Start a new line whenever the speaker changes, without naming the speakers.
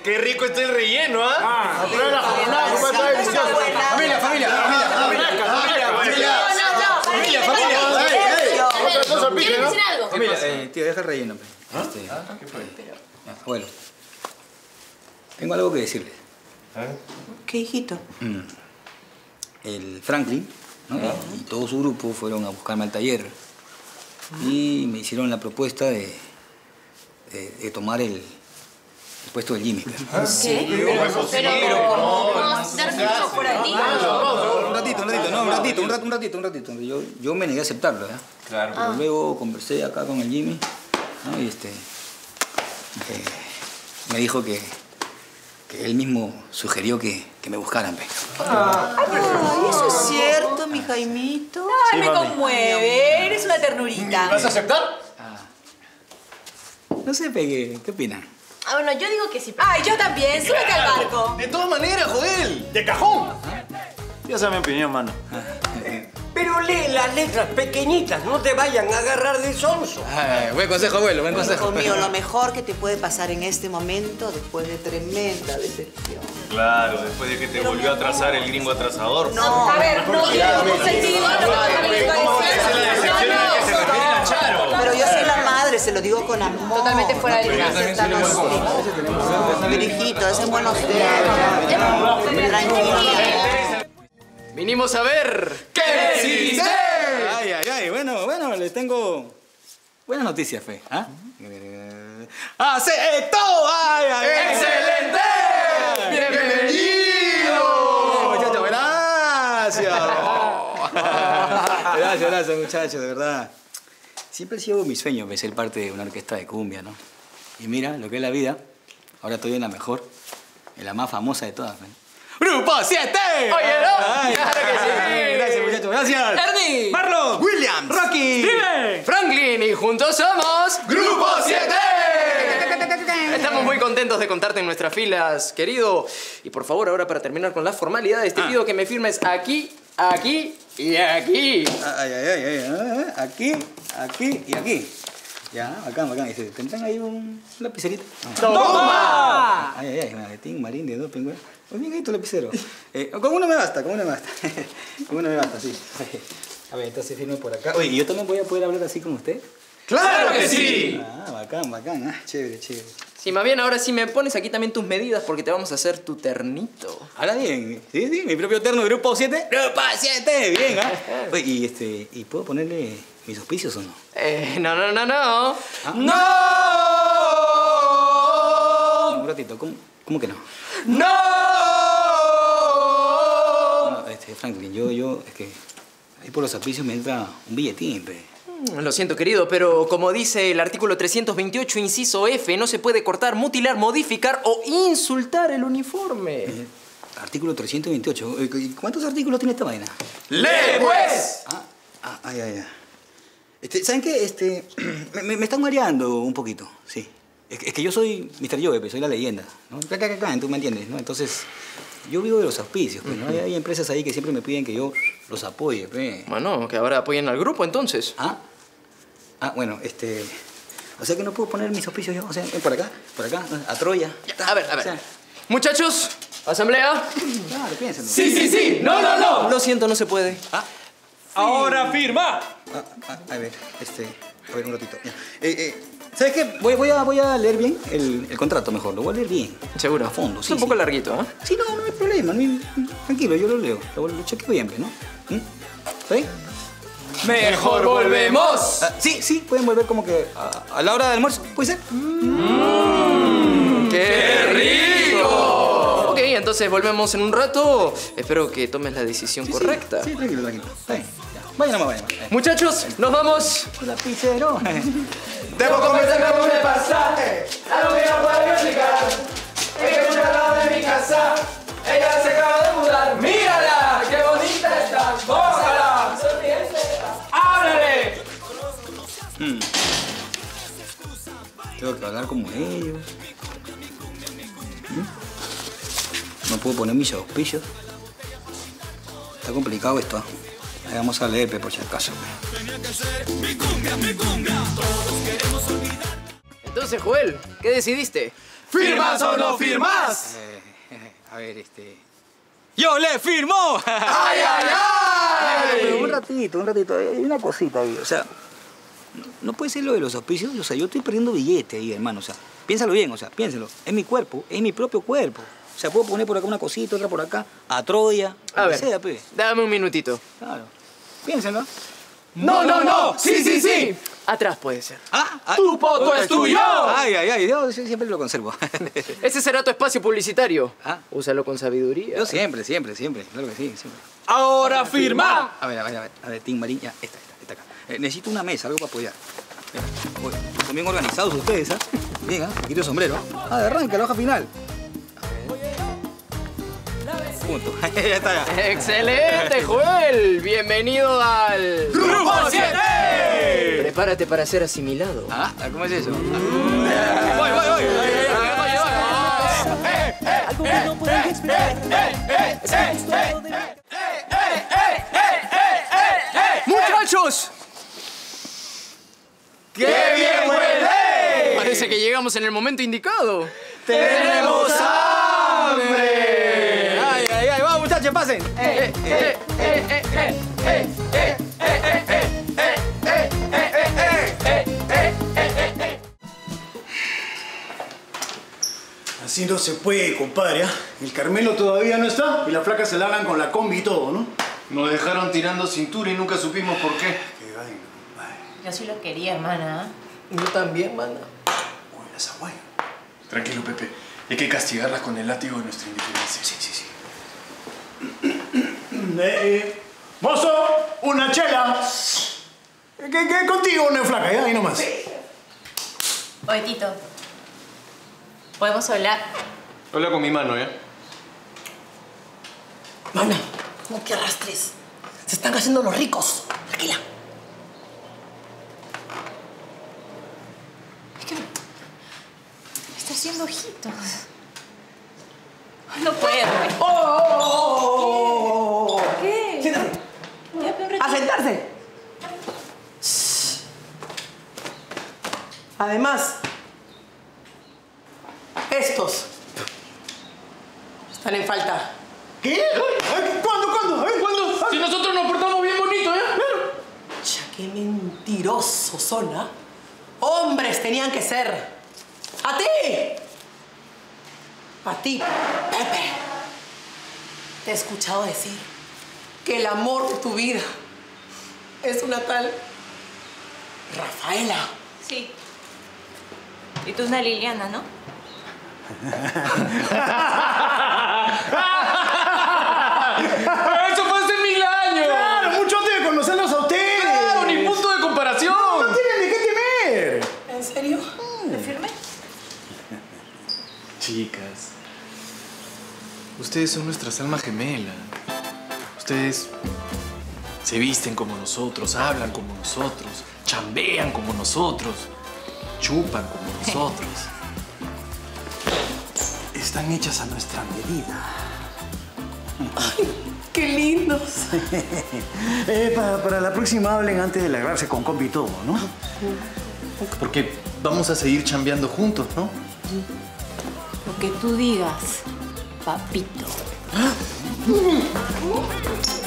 Qué rico está el relleno, ¿ah?
Ah, pero la jornada, ¿cómo está delicioso? Familia. Otra cosa pique, ¿no?
Familia, tío, deja el relleno.
¿Qué fue?
Abuelo, tengo algo que decirles.
¿Qué, hijito?
El Franklin, ¿no? Y todo su grupo fueron a buscarme al taller y me hicieron la propuesta de tomar el puesto del Jimmy.
¿Qué? Pero ¿podemos dar un por aquí?
Un ratito. Yo me negué a aceptarlo, ¿ya?
Claro.
Pero luego conversé acá con el Jimmy, ¿no? Y me dijo que él mismo sugirió que me buscaran, ¿ves?
Ay, eso es cierto, mi Jaimito.
Ay, me conmueve. Eres una ternurita.
¿Vas a aceptar?
No sé, Peque, ¿qué opinan?
Ah, bueno, yo digo que sí.
Ay, yo también. Súbete al barco.
De todas maneras, Joel. ¡De cajón!
Ya sabes mi opinión, mano.
Pero lee las letras pequeñitas, no te vayan a agarrar de sonso.
Buen consejo, abuelo, buen consejo.
Hijo mío, lo mejor que te puede pasar en este momento, después de tremenda decepción.
Claro, después de que te volvió a atrasar el gringo atrasador.
No.
A ver, no tiene sentido.
Pero yo soy la madre, se lo digo con amor.
Totalmente fuera de lugar.
Pero hijito, es en buenos días. Tranquilo.
Vinimos a ver... ¿Qué decidiste?
Ay, bueno, les tengo buenas noticias, Fe. ¿Ah? ¡Aceptó!
¡Excelente! ¡Bienvenido!
Muchachos, gracias, muchachos, de verdad. Siempre ha sido mi sueño ser parte de una orquesta de cumbia, ¿no? Y mira, lo que es la vida, ahora estoy en la mejor, en la más famosa de todas, ¿no? ¡Grupo 7!
¡Oye, no!
¡Claro que sí! Gracias, muchachos, gracias.
Ernie.
Marlon. Williams. Rocky.
Steven. Franklin. Y juntos somos...
¡Grupo 7!
Estamos muy contentos de contarte en nuestras filas, querido. Y por favor, ahora para terminar con las formalidades, te pido que me firmes aquí, aquí y aquí.
Aquí y aquí. Ya, bacán. ¿Tendrán ahí un lapicerito?
¡Toma!
Maletín, marín, de dos pingüinos. Muy bien ahí tu lapicero. Con uno me basta. Con uno me basta, sí. A ver, entonces firme por acá. Oye, ¿y yo también voy a poder hablar así como usted?
¡Claro que sí!
Bacán. Chévere.
Sí, más bien ahora sí me pones aquí también tus medidas porque te vamos a hacer tu ternito.
Ahora bien, sí, mi propio terno, Grupo 7. ¡Grupo 7! Bien, ¿ah? Oye, ¿y puedo ponerle mis auspicios o no?
No.
¿Ah?
¡No!
Un ratito, ¿cómo que no?
¡No!
Franklin, yo, es que ahí por los auspicios me entra un billetín, pe.
Lo siento, querido, pero como dice el artículo 328, inciso F, no se puede cortar, mutilar, modificar o insultar el uniforme.
Artículo 328. ¿Y cuántos artículos tiene esta vaina?
¡Lee, pues!
Ya. ¿Saben qué? Me están mareando un poquito, sí. Es que yo soy Mr. Joe, soy la leyenda, ¿no? Tú me entiendes, ¿no? Entonces, yo vivo de los auspicios, pues, ¿no? Hay empresas ahí que siempre me piden que yo los apoye, pues.
Bueno, que ahora apoyen al grupo, entonces.
Bueno, o sea que no puedo poner mis auspicios yo, o sea, por acá, a Troya.
A ver.
O sea,
muchachos, asamblea.
claro, piénsenlo.
Sí. No. Lo siento, no se puede.
¡Ahora firma!
A ver, un ratito. Ya. ¿Sabes qué? Voy a leer bien el contrato mejor. Lo voy a leer bien.
¿Seguro?
A fondo, sí.
Es un poco larguito, ¿eh?
Sí, no hay problema. Tranquilo, yo lo leo. Lo chequeo bien, ¿no? ¿Sí?
¡Mejor volvemos!
Sí, pueden volver como que a la hora del almuerzo. ¿Puede ser?
¡Qué rico! Ok, entonces volvemos en un rato. Espero que tomes la decisión correcta.
Sí, tranquilo. Vaya nomás.
Muchachos, nos vamos.
Lapicero.
Debo confesar cómo me pasaste. Algo que no puedo explicar. Es que una al lado de mi casa. Ella se acaba de mudar. ¡Mírala! ¡Qué bonita está! ¡Bójala! ¡Háblale!
Tengo que hablar como ellos. No puedo poner mis auspicios. Está complicado esto. Ahí vamos a leer, por si acaso.
Entonces, Joel, ¿qué decidiste?
¿Firmas o no firmas?
A ver, ¡yo le firmo!
¡Ay, ay, ay!
Pero un ratito. Hay una cosita ahí. O sea, no puede ser lo de los auspicios. O sea, yo estoy perdiendo billete ahí, hermano. O sea, piénsalo bien, piénsalo. Es mi cuerpo, es mi propio cuerpo. O sea, puedo poner por acá una cosita, otra por acá, a Troya,
a ver,
sea, pe.
Dame un minutito.
Claro. Piénsalo.
¡No! ¡Sí!
Atrás puede ser.
¡Tu poto es tuyo!
Ay, yo siempre lo conservo.
Ese será tu espacio publicitario.
Ah.
Úsalo con sabiduría.
Yo siempre. Claro que sí, siempre.
¡Ahora firma!
A ver, Tim Marín, ya, esta acá. Necesito una mesa, algo para apoyar. Son bien organizados ustedes, ¿ah? Bien, ¿ah? Quito el sombrero. Arranca la hoja final. Punto. Ya está, ya.
¡Excelente, Joel! ¡Bienvenido al...
¡Grupo 7!
Prepárate para ser asimilado.
¿Cómo es eso?
Voy.
Algo que no pueden explicar.
¡Muchachos!
¡Qué bien huele!
Parece que llegamos en el momento indicado.
¡Tenemos hambre!
Ay, vamos, muchachos, pasen.
Así no se puede, compadre. El Carmelo todavía no está y las flacas se largan con la combi y todo, ¿no?
Nos dejaron tirando cintura y nunca supimos por qué.
Qué vaina, compadre.
Yo sí lo quería, hermana.
Yo también, mana.
Uy, esa guaya.
Tranquilo, Pepe. Hay que castigarlas con el látigo de nuestra indiferencia.
Sí. Mozo, una chela. ¿Qué contigo, una flaca? Ahí nomás.
Oye, Tito. ¿Podemos hablar?
Habla con mi mano, ¿ya?
Mana, no te arrastres. Se están haciendo los ricos. Tranquila.
Es que me está haciendo ojitos. No puedo. ¿Qué?
Siéntate.
Ya, pero un ratito.
A sentarse. Además, estos están en falta.
¿Qué? ¿Cuándo?
¿Cuándo? Si nosotros nos portamos bien bonito, ¿eh?
Ya, qué mentirosos son, ¿ah? Hombres tenían que ser. ¡A ti! A ti, Pepe. Te he escuchado decir que el amor de tu vida es una tal Rafaela.
Sí. Y tú una Liliana, ¿no?
¡Eso fue hace 1000 años!
¡Claro! Mucho antes de conocerlos a ustedes.
¡Claro! ¡Ni punto de comparación!
No tienen ni qué temer.
¿En serio?
¿Te firme?
Chicas, ustedes son nuestras almas gemelas. Ustedes se visten como nosotros, hablan como nosotros, chambean como nosotros, chupan como nosotros.
Están hechas a nuestra medida.
¡Qué lindos!
Para la próxima hablen antes de largarse con combi y todo, ¿no?
Porque vamos a seguir chambeando juntos, ¿no?
Lo que tú digas, papito.